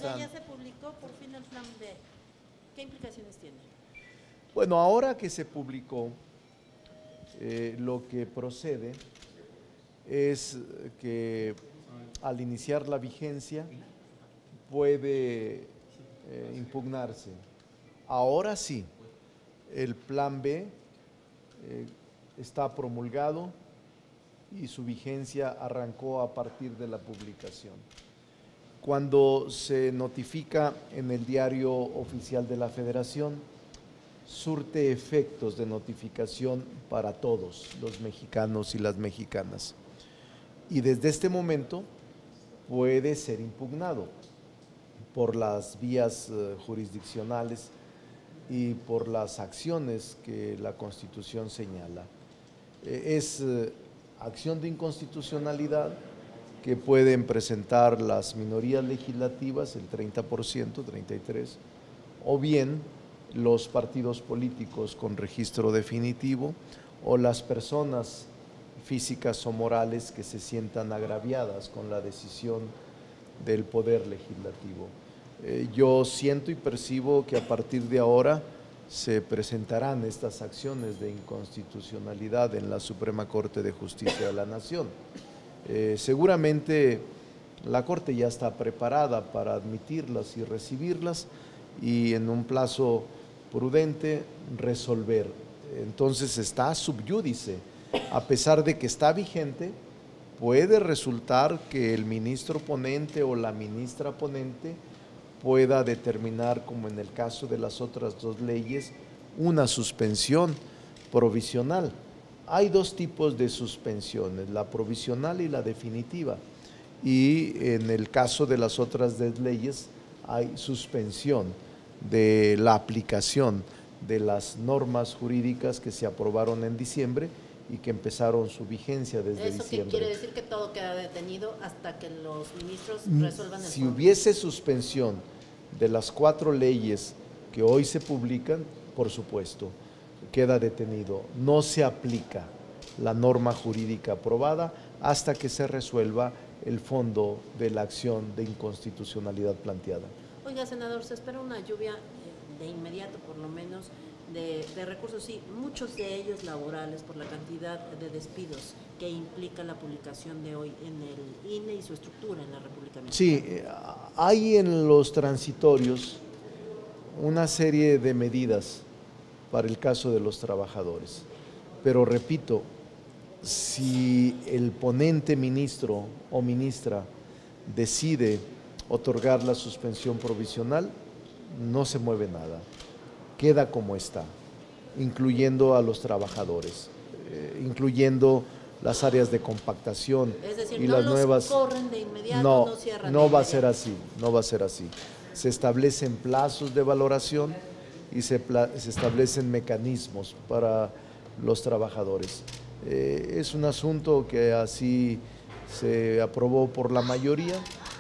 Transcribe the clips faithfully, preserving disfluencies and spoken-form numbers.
están. Ya se publicó por fin el plan B. ¿Qué implicaciones tiene? Bueno, ahora que se publicó, eh, lo que procede es que al iniciar la vigencia puede eh, impugnarse. Ahora sí, el plan B eh, está promulgado y su vigencia arrancó a partir de la publicación. Cuando se notifica en el Diario Oficial de la Federación, surte efectos de notificación para todos los mexicanos y las mexicanas. Y desde este momento puede ser impugnado por las vías eh, jurisdiccionales y por las acciones que la Constitución señala. Eh, es eh, acción de inconstitucionalidad que pueden presentar las minorías legislativas, el treinta por ciento, treinta y tres por ciento, o bien los partidos políticos con registro definitivo o las personas físicas o morales que se sientan agraviadas con la decisión del Poder Legislativo. Eh, yo siento y percibo que a partir de ahora se presentarán estas acciones de inconstitucionalidad en la Suprema Corte de Justicia de la Nación. Eh, seguramente la Corte ya está preparada para admitirlas y recibirlas y en un plazo prudente resolver. Entonces está sub iudice, a pesar de que está vigente, puede resultar que el ministro ponente o la ministra ponente pueda determinar, como en el caso de las otras dos leyes, una suspensión provisional. Hay dos tipos de suspensiones, la provisional y la definitiva, y en el caso de las otras dos leyes hay suspensión de la aplicación de las normas jurídicas que se aprobaron en diciembre y que empezaron su vigencia desde ¿Eso diciembre. qué quiere decir? Que todo queda detenido hasta que los ministros resuelvan el Si fondo. hubiese suspensión de las cuatro leyes que hoy se publican, por supuesto, queda detenido. No se aplica la norma jurídica aprobada hasta que se resuelva el fondo de la acción de inconstitucionalidad planteada. Oiga, senador, se espera una lluvia de inmediato, por lo menos, de, de recursos, sí, muchos de ellos laborales, por la cantidad de despidos que implica la publicación de hoy en el I N E y su estructura en la República Mexicana. Sí, hay en los transitorios una serie de medidas para el caso de los trabajadores, pero repito, si el ponente ministro o ministra decide otorgar la suspensión provisional, no se mueve nada, queda como está, incluyendo a los trabajadores, eh, incluyendo las áreas de compactación es decir, y no las los nuevas. corren de inmediato, no, no cierran no de va a ser inmediato. así, no va a ser así. Se establecen plazos de valoración y se, se establecen mecanismos para los trabajadores. Eh, es un asunto que así se aprobó por la mayoría,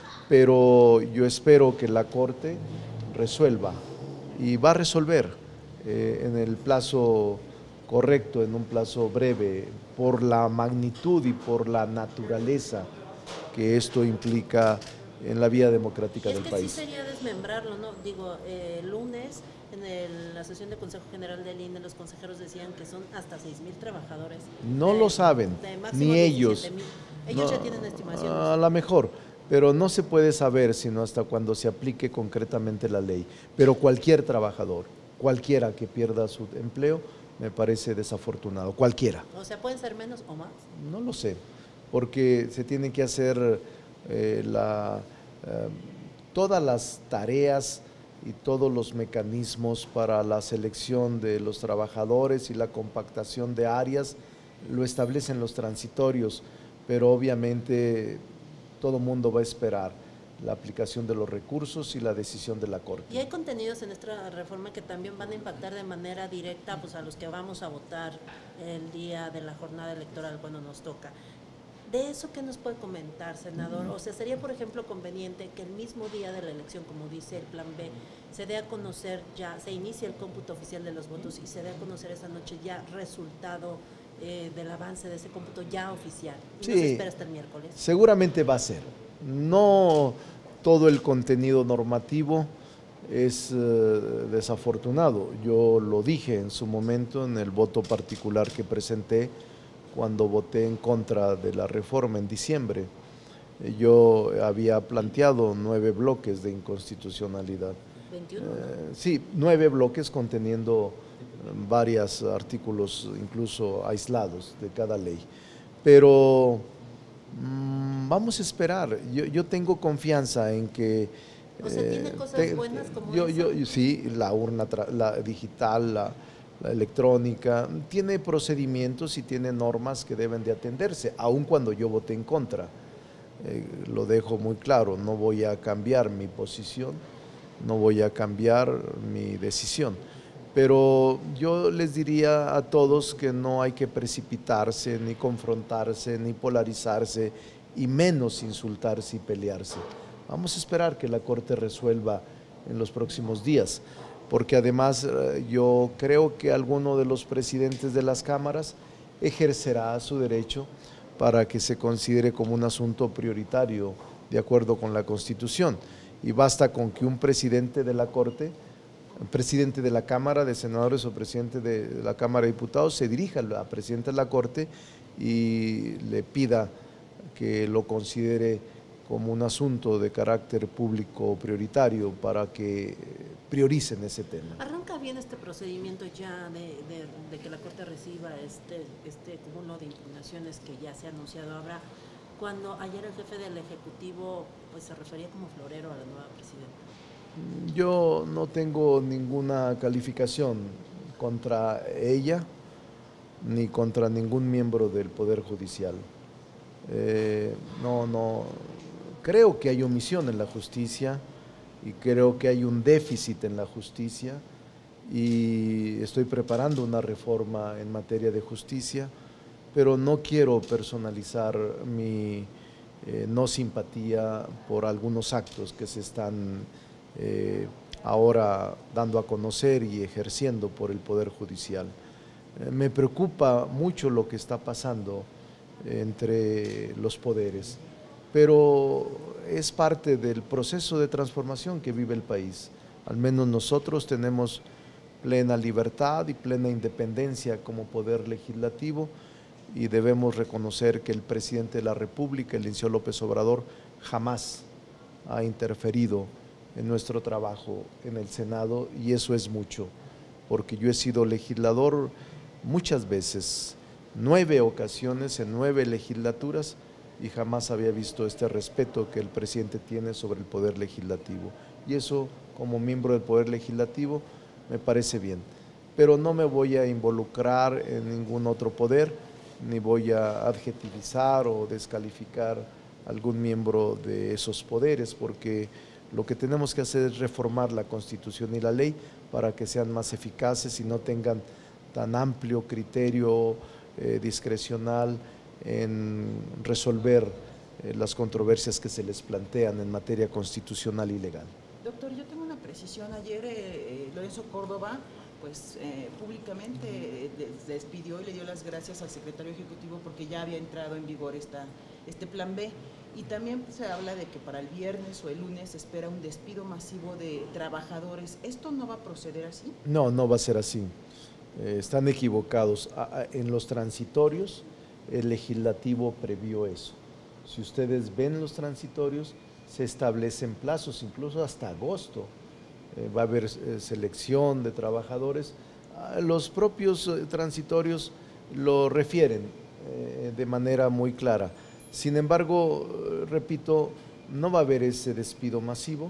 pero yo espero que la Corte resuelva y va a resolver eh, en el plazo correcto, en un plazo breve, por la magnitud y por la naturaleza que esto implica en la vía democrática y es del que país. Sí sería desmembrarlo, ¿no? Digo, eh, el lunes en el, la sesión de Consejo General del I N E los consejeros decían que son hasta seis mil trabajadores. No de, lo saben, ni ellos. Ellos no, ya tienen estimaciones. A lo mejor, pero no se puede saber sino hasta cuando se aplique concretamente la ley. Pero cualquier trabajador, cualquiera que pierda su empleo, me parece desafortunado, cualquiera. O sea, ¿pueden ser menos o más? No lo sé, porque se tienen que hacer eh, la, eh, todas las tareas y todos los mecanismos para la selección de los trabajadores y la compactación de áreas, lo establecen los transitorios, pero obviamente todo mundo va a esperar la aplicación de los recursos y la decisión de la Corte. Y hay contenidos en esta reforma que también van a impactar de manera directa pues, a los que vamos a votar el día de la jornada electoral cuando nos toca. ¿De eso qué nos puede comentar, senador? O sea, ¿sería, por ejemplo, conveniente que el mismo día de la elección, como dice el plan B, se dé a conocer ya, se inicie el cómputo oficial de los votos y se dé a conocer esa noche ya resultado eh, del avance de ese cómputo ya oficial? ¿Y sí, no se espera hasta el miércoles? Seguramente va a ser. No todo el contenido normativo es eh, desafortunado. Yo lo dije en su momento en el voto particular que presenté cuando voté en contra de la reforma en diciembre. Yo había planteado nueve bloques de inconstitucionalidad. veintiuno, Eh, ¿no? sí, nueve bloques conteniendo varios artículos incluso aislados de cada ley. Pero mmm, vamos a esperar. Yo, yo tengo confianza en que… O sea, ¿tiene eh, cosas te, buenas como yo, esa? yo, yo, sí, la urna la digital, la, la electrónica, tiene procedimientos y tiene normas que deben de atenderse, aun cuando yo voté en contra. Eh, lo dejo muy claro, no voy a cambiar mi posición, no voy a cambiar mi decisión. Pero yo les diría a todos que no hay que precipitarse, ni confrontarse, ni polarizarse, y menos insultarse y pelearse. Vamos a esperar que la Corte resuelva en los próximos días, porque además yo creo que alguno de los presidentes de las cámaras ejercerá su derecho para que se considere como un asunto prioritario de acuerdo con la Constitución. Y basta con que un presidente de la Corte, presidente de la Cámara de Senadores o presidente de la Cámara de Diputados se dirija al presidente de la Corte y le pida que lo considere como un asunto de carácter público prioritario para que prioricen ese tema. ¿Arranca bien este procedimiento ya de, de, de que la Corte reciba este, este cúmulo de impugnaciones que ya se ha anunciado ahora, cuando ayer el jefe del Ejecutivo pues se refería como florero a la nueva presidenta? Yo no tengo ninguna calificación contra ella ni contra ningún miembro del Poder Judicial. Eh, no, no, creo que hay omisión en la justicia y creo que hay un déficit en la justicia y estoy preparando una reforma en materia de justicia, pero no quiero personalizar mi eh, no simpatía por algunos actos que se están eh, ahora dando a conocer y ejerciendo por el Poder Judicial. Eh, me preocupa mucho lo que está pasando entre los poderes, pero es parte del proceso de transformación que vive el país. Al menos nosotros tenemos plena libertad y plena independencia como poder legislativo y debemos reconocer que el presidente de la República, el licenciado López Obrador, jamás ha interferido en nuestro trabajo en el Senado y eso es mucho, porque yo he sido legislador muchas veces, nueve ocasiones en nueve legislaturas y jamás había visto este respeto que el presidente tiene sobre el Poder Legislativo. Y eso, como miembro del Poder Legislativo, me parece bien. Pero no me voy a involucrar en ningún otro poder, ni voy a adjetivizar o descalificar a algún miembro de esos poderes, porque lo que tenemos que hacer es reformar la Constitución y la ley para que sean más eficaces y no tengan tan amplio criterio eh, discrecional en resolver eh, las controversias que se les plantean en materia constitucional y legal. Doctor, yo tengo una precisión. Ayer eh, Lorenzo Córdoba pues eh, públicamente eh, despidió y le dio las gracias al secretario ejecutivo porque ya había entrado en vigor esta, este plan B. Y también se habla de que para el viernes o el lunes se espera un despido masivo de trabajadores. ¿Esto no va a proceder así? No, no va a ser así. Eh, están equivocados. A, a, en los transitorios, el legislativo previó eso. Si ustedes ven los transitorios, se establecen plazos, incluso hasta agosto. Eh, va a haber eh, selección de trabajadores. Ah, los propios eh, transitorios lo refieren eh, de manera muy clara. Sin embargo, eh, repito, no va a haber ese despido masivo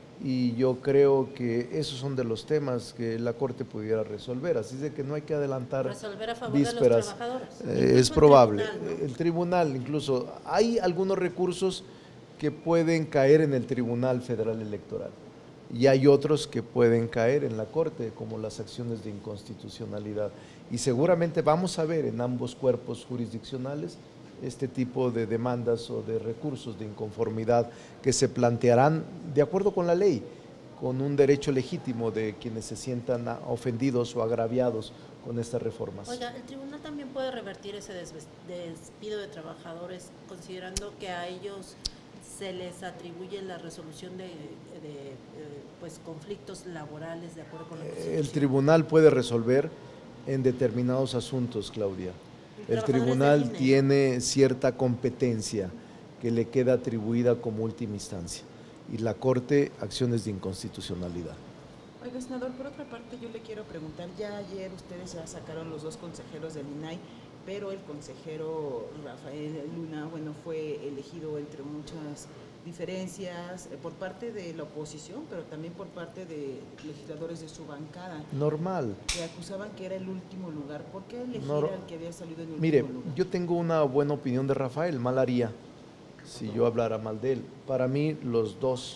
y yo creo que esos son de los temas que la Corte pudiera resolver, así de que no hay que adelantar resolver a favor vísperas. De los trabajadores. Eh, es probable. El tribunal, ¿no? El tribunal incluso, hay algunos recursos que pueden caer en el Tribunal Federal Electoral y hay otros que pueden caer en la Corte, como las acciones de inconstitucionalidad. Y seguramente vamos a ver en ambos cuerpos jurisdiccionales este tipo de demandas o de recursos de inconformidad que se plantearán de acuerdo con la ley, con un derecho legítimo de quienes se sientan ofendidos o agraviados con estas reformas. Oiga, ¿el tribunal también puede revertir ese despido de trabajadores considerando que a ellos se les atribuye la resolución de, de eh, pues, conflictos laborales de acuerdo con la Constitución. El tribunal puede resolver en determinados asuntos, Claudia. El tribunal tiene cierta competencia que le queda atribuida como última instancia y la Corte acciones de inconstitucionalidad. Oiga, senador, por otra parte yo le quiero preguntar, ya ayer ustedes ya sacaron los dos consejeros del I N A I, pero el consejero Rafael Luna, bueno, fue elegido entre muchas diferencias eh, por parte de la oposición, pero también por parte de legisladores de su bancada. Normal. Que acusaban que era el último lugar. ¿Por qué elegir No, al que había salido en el mire, último lugar? yo tengo una buena opinión de Rafael, mal haría si yo hablara mal de él. Para mí los dos,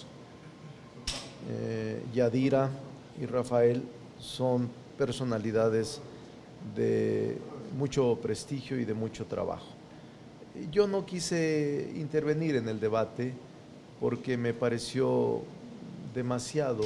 eh, Yadira y Rafael, son personalidades de mucho prestigio y de mucho trabajo. Yo no quise intervenir en el debate porque me pareció demasiado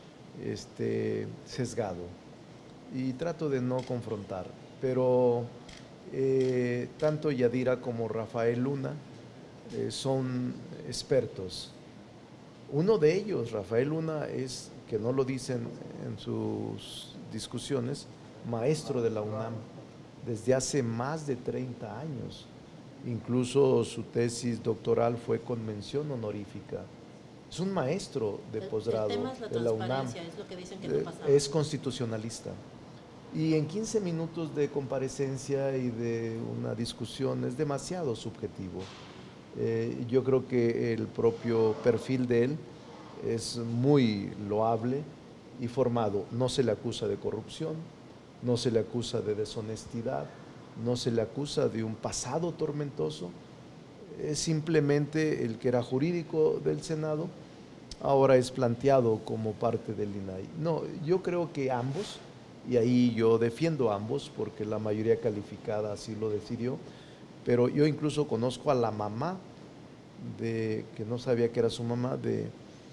este, sesgado y trato de no confrontar, pero eh, tanto Yadira como Rafael Luna eh, son expertos. Uno de ellos, Rafael Luna, es, que no lo dicen en sus discusiones, maestro de la UNAM desde hace más de treinta años. Incluso su tesis doctoral fue con mención honorífica. Es un maestro de posgrado de la UNAM. Es lo que dicen que no pasaba. Es constitucionalista. Y en quince minutos de comparecencia y de una discusión es demasiado subjetivo. Eh, yo creo que el propio perfil de él es muy loable y formado. No se le acusa de corrupción, no se le acusa de deshonestidad, no se le acusa de un pasado tormentoso, es simplemente el que era jurídico del Senado, ahora es planteado como parte del I N A I. No, yo creo que ambos, y ahí yo defiendo a ambos porque la mayoría calificada así lo decidió, pero yo incluso conozco a la mamá, de que no sabía que era su mamá, de,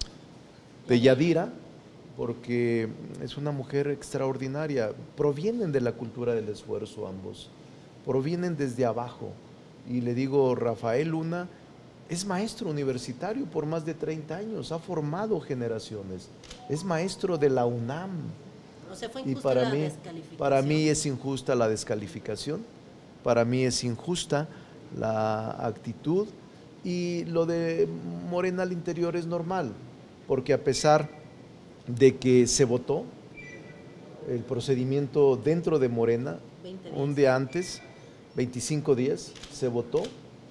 de Yadira, porque es una mujer extraordinaria. Provienen de la cultura del esfuerzo ambos, provienen desde abajo. Y le digo, Rafael Luna es maestro universitario por más de treinta años, ha formado generaciones, es maestro de la UNAM. O sea, fue y injusta para la mí, descalificación. para mí es injusta la descalificación, para mí es injusta la actitud, y lo de Morena al interior es normal, porque a pesar de que se votó el procedimiento dentro de Morena, un día antes, veinticinco días, se votó,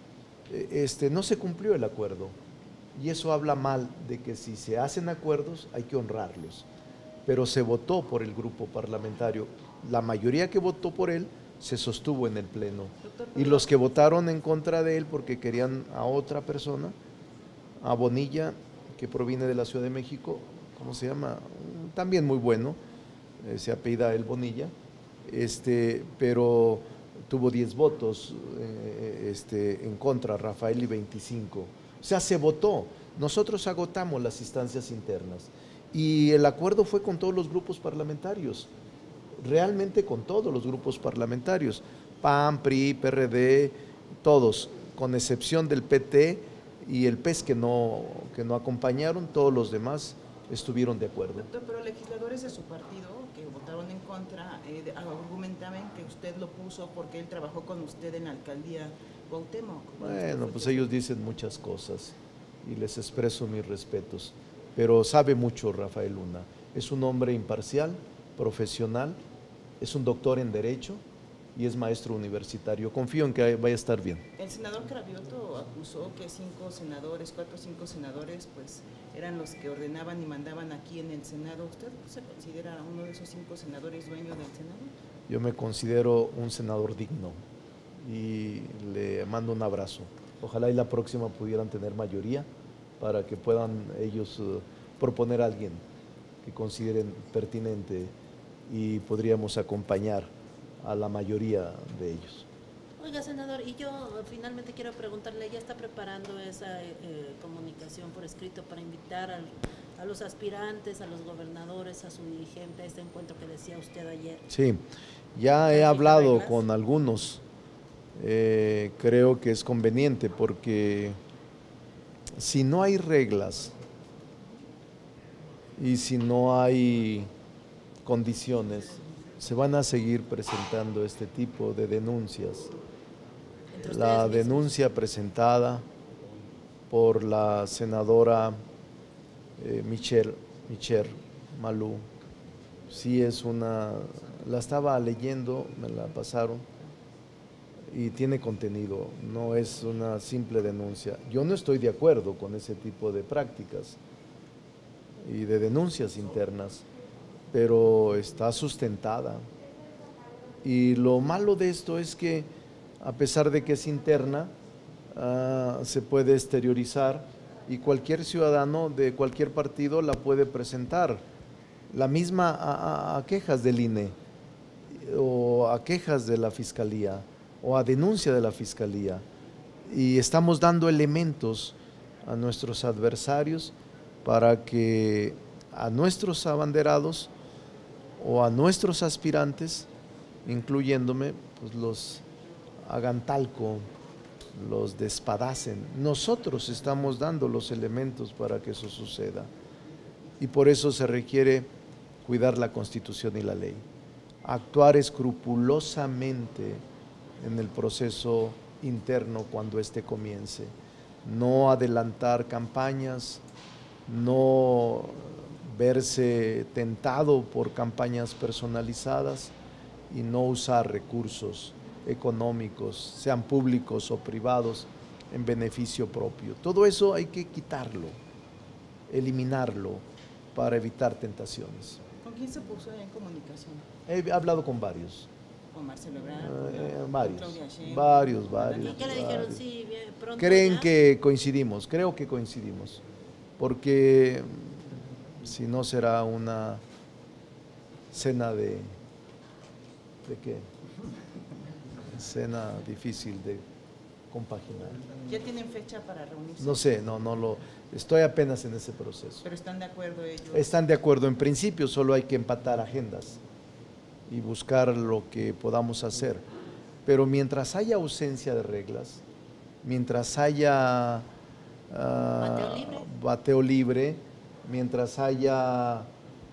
este, no se cumplió el acuerdo. Y eso habla mal de que si se hacen acuerdos hay que honrarlos. Pero se votó por el grupo parlamentario. La mayoría que votó por él se sostuvo en el Pleno. Y los que votaron en contra de él porque querían a otra persona, a Bonilla, que proviene de la Ciudad de México, ¿cómo se llama? También muy bueno, eh, se apellida el Bonilla, este, pero tuvo diez votos eh, este, en contra, Rafael, y veinticinco. O sea, se votó. Nosotros agotamos las instancias internas y el acuerdo fue con todos los grupos parlamentarios, realmente con todos los grupos parlamentarios, P A N, P R I, P R D, todos, con excepción del P T y el P E S que no, que no acompañaron, todos los demás estuvieron de acuerdo. Doctor, pero legisladores de su partido que votaron en contra eh, argumentaban que usted lo puso porque él trabajó con usted en la alcaldía Cuauhtémoc. Bueno, pues ellos dicen muchas cosas y les expreso mis respetos, pero sabe mucho Rafael Luna, es un hombre imparcial, profesional, es un doctor en Derecho y es maestro universitario. Confío en que vaya a estar bien. El senador Cravioto acusó que cinco senadores, cuatro o cinco senadores, pues eran los que ordenaban y mandaban aquí en el Senado. ¿Usted se considera uno de esos cinco senadores dueño del Senado? Yo me considero un senador digno y le mando un abrazo. Ojalá y la próxima pudieran tener mayoría para que puedan ellos uh, proponer a alguien que consideren pertinente y podríamos acompañar a la mayoría de ellos. Oiga, senador, y yo finalmente quiero preguntarle, ¿ya está preparando esa eh, comunicación por escrito para invitar al, a los aspirantes, a los gobernadores, a su dirigente a este encuentro que decía usted ayer? Sí, ya he hablado con algunos, eh, creo que es conveniente porque si no hay reglas y si no hay condiciones, se van a seguir presentando este tipo de denuncias. La denuncia presentada por la senadora eh, Michelle, Michelle Malú, sí es una, la estaba leyendo, me la pasaron, y tiene contenido, no es una simple denuncia. Yo no estoy de acuerdo con ese tipo de prácticas y de denuncias internas, pero está sustentada. Y lo malo de esto es que, a pesar de que es interna, uh, se puede exteriorizar y cualquier ciudadano de cualquier partido la puede presentar. La misma a, a, a quejas del I N E o a quejas de la Fiscalía o a denuncia de la Fiscalía. Y estamos dando elementos a nuestros adversarios para que a nuestros abanderados o a nuestros aspirantes, incluyéndome, pues los hagan talco, los despadacen. Nosotros estamos dando los elementos para que eso suceda. Y por eso se requiere cuidar la Constitución y la ley, actuar escrupulosamente en el proceso interno cuando éste comience, no adelantar campañas, no verse tentado por campañas personalizadas y no usar recursos económicos, sean públicos o privados, en beneficio propio. Todo eso hay que quitarlo, eliminarlo para evitar tentaciones. ¿Con quién se puso en comunicación? He hablado con varios. ¿Con Marcelo Ebrard? Eh, ¿Con varios, Claudia Sheinbaum? varios, varios. ¿Y qué le dijeron? Sí, bien, pronto Creen ya. que coincidimos, creo que coincidimos, porque si no será una cena de, ¿de qué? Cena difícil de compaginar. ¿Ya tienen fecha para reunirse? No sé, no, no lo, estoy apenas en ese proceso. ¿Pero están de acuerdo ellos? Están de acuerdo en principio, solo hay que empatar agendas y buscar lo que podamos hacer. Pero mientras haya ausencia de reglas, mientras haya uh, bateo libre. bateo libre, mientras haya,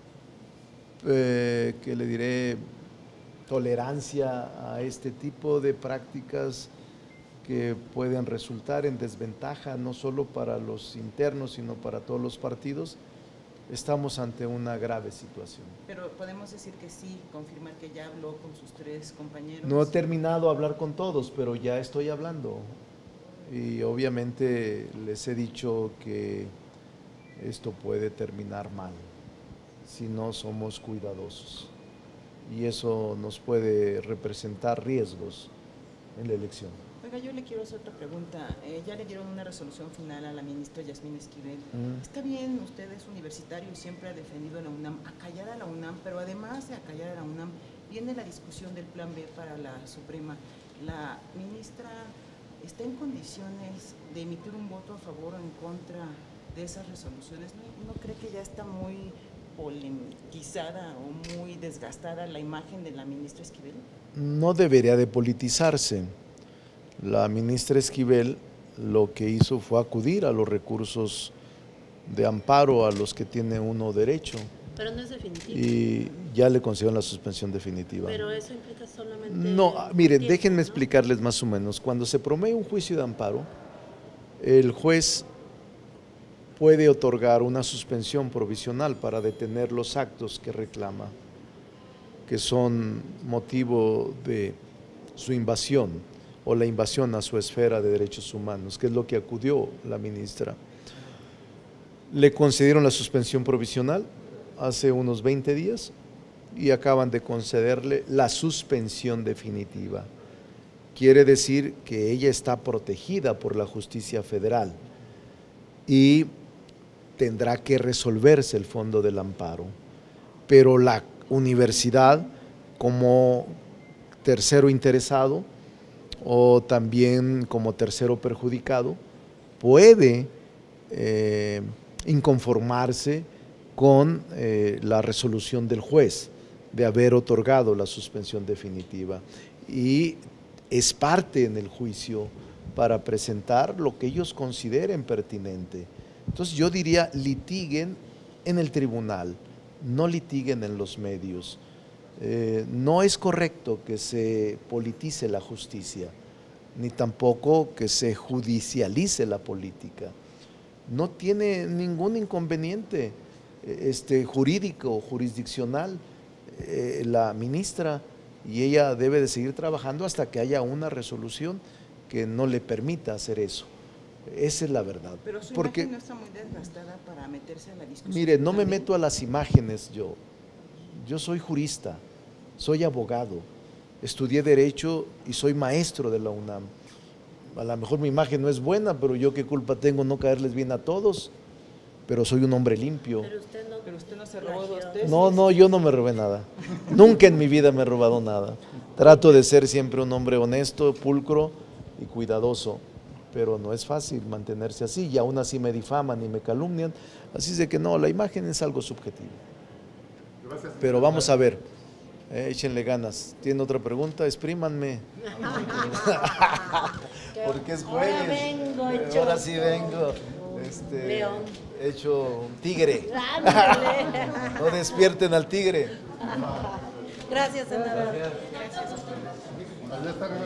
eh, que le diré, tolerancia a este tipo de prácticas que pueden resultar en desventaja no solo para los internos, sino para todos los partidos, estamos ante una grave situación. Pero podemos decir que sí, confirmar que ya habló con sus tres compañeros. No he terminado de hablar con todos, pero ya estoy hablando. Y obviamente les he dicho que esto puede terminar mal si no somos cuidadosos. Y eso nos puede representar riesgos en la elección. Oiga, yo le quiero hacer otra pregunta. Eh, ya le dieron una resolución final a la ministra Yasmín Esquivel. Mm. Está bien, usted es universitario y siempre ha defendido a la UNAM, acallar a la UNAM, pero además de acallar a la UNAM, viene la discusión del plan B para la Suprema. ¿La ministra está en condiciones de emitir un voto a favor o en contra de esas resoluciones? ¿No, no cree que ya está muy politizada o muy desgastada la imagen de la ministra Esquivel? No debería de politizarse. La ministra Esquivel lo que hizo fue acudir a los recursos de amparo a los que tiene uno derecho. Pero no es definitivo. Y ya le concedieron la suspensión definitiva. Pero eso implica solamente… No, miren, tiempo, déjenme ¿no? explicarles más o menos. Cuando se promueve un juicio de amparo, el juez puede otorgar una suspensión provisional para detener los actos que reclama, que son motivo de su invasión o la invasión a su esfera de derechos humanos, que es lo que acudió la ministra. Le concedieron la suspensión provisional hace unos veinte días y acaban de concederle la suspensión definitiva. Quiere decir que ella está protegida por la justicia federal y tendrá que resolverse el fondo del amparo, pero la universidad, como tercero interesado o también como tercero perjudicado, puede eh, inconformarse con eh, la resolución del juez de haber otorgado la suspensión definitiva, y es parte en el juicio para presentar lo que ellos consideren pertinente. Entonces yo diría, litiguen en el tribunal, no litiguen en los medios. Eh, no es correcto que se politice la justicia, ni tampoco que se judicialice la política. No tiene ningún inconveniente este, jurídico o jurisdiccional eh, la ministra, y ella debe de seguir trabajando hasta que haya una resolución que no le permita hacer eso. Esa es la verdad. Pero su Porque, imagen no está muy desgastada para meterse a la discusión. mire, no me también. meto a las imágenes yo. Yo soy jurista, soy abogado, estudié Derecho y soy maestro de la UNAM. A lo mejor mi imagen no es buena, pero yo qué culpa tengo no caerles bien a todos, pero soy un hombre limpio. Pero usted no, Pero usted no se robó dos plagió. tesis. No, no, yo no me robé nada. Nunca en mi vida me he robado nada. Trato de ser siempre un hombre honesto, pulcro y cuidadoso, pero no es fácil mantenerse así, y aún así me difaman y me calumnian. Así es de que no, la imagen es algo subjetivo. Pero vamos a ver, eh, échenle ganas. ¿Tiene otra pregunta? Exprímanme. Porque es jueves. Ahora vengo hecho- Ahora sí vengo. Este, León. hecho un tigre. Ándale. No despierten al tigre. Gracias, senador.